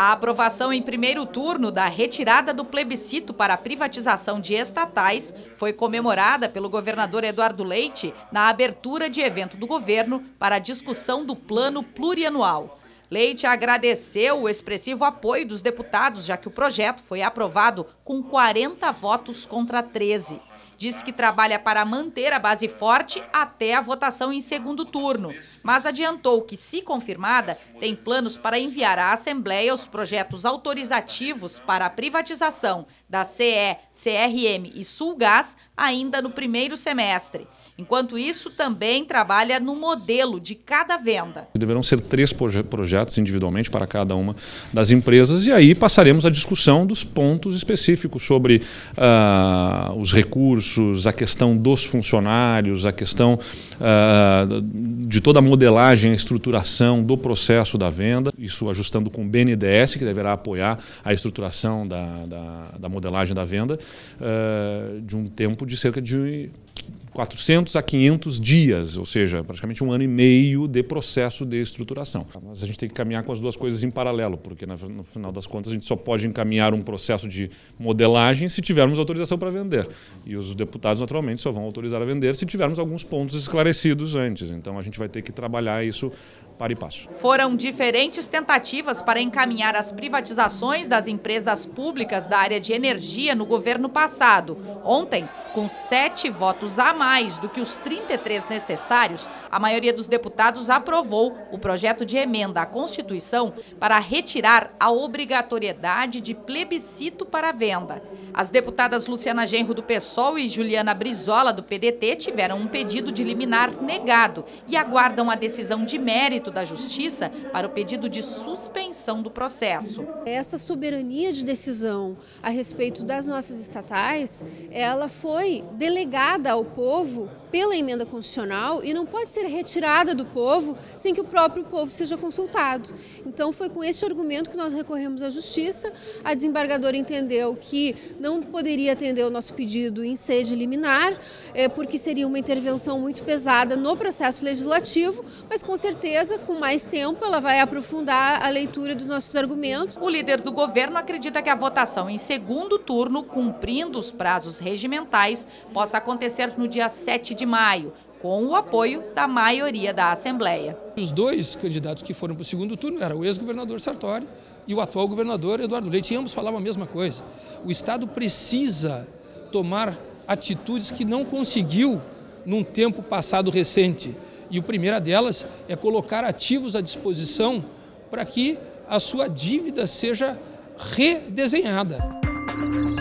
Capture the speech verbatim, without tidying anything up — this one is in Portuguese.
A aprovação em primeiro turno da retirada do plebiscito para a privatização de estatais foi comemorada pelo governador Eduardo Leite na abertura de evento do governo para a discussão do plano plurianual. Leite agradeceu o expressivo apoio dos deputados, já que o projeto foi aprovado com quarenta votos contra treze. Disse que trabalha para manter a base forte até a votação em segundo turno, mas adiantou que, se confirmada, tem planos para enviar à Assembleia os projetos autorizativos para a privatização da C E, C R M e Sulgás ainda no primeiro semestre. Enquanto isso, também trabalha no modelo de cada venda. Deverão ser três projetos individualmente para cada uma das empresas e aí passaremos a discussão dos pontos específicos sobre uh, os recursos, a questão dos funcionários, a questão uh, de toda a modelagem, a estruturação do processo da venda, isso ajustando com o B N D E S, que deverá apoiar a estruturação da, da, da modelagem da venda, uh, de um tempo de cerca de quatrocentos a quinhentos dias, ou seja, praticamente um ano e meio de processo de estruturação. Mas a gente tem que caminhar com as duas coisas em paralelo, porque no final das contas a gente só pode encaminhar um processo de modelagem se tivermos autorização para vender. E os deputados naturalmente só vão autorizar a vender se tivermos alguns pontos esclarecidos antes. Então a gente vai ter que trabalhar isso para e passo. Foram diferentes tentativas para encaminhar as privatizações das empresas públicas da área de energia no governo passado. Ontem, com sete votos a mais do que os trinta e três necessários, a maioria dos deputados aprovou o projeto de emenda à Constituição para retirar a obrigatoriedade de plebiscito para a venda. As deputadas Luciana Genro, do PSOL, e Juliana Brizola, do P D T, tiveram um pedido de liminar negado e aguardam a decisão de mérito da Justiça para o pedido de suspensão do processo. Essa soberania de decisão a respeito das nossas estatais, ela foi delegada ao povo pela emenda constitucional e não pode ser retirada do povo sem que o próprio povo seja consultado. Então foi com este argumento que nós recorremos à Justiça. A desembargadora entendeu que não poderia atender o nosso pedido em sede liminar, porque seria uma intervenção muito pesada no processo legislativo, mas com certeza, com mais tempo, ela vai aprofundar a leitura dos nossos argumentos. O líder do governo acredita que a votação em segundo turno, cumprindo os prazos regimentais, possa acontecer no dia sete de maio, com o apoio da maioria da Assembleia. Os dois candidatos que foram para o segundo turno eram o ex-governador Sartori e o atual governador Eduardo Leite, e ambos falavam a mesma coisa. O Estado precisa tomar atitudes que não conseguiu num tempo passado recente. E a primeira delas é colocar ativos à disposição para que a sua dívida seja redesenhada.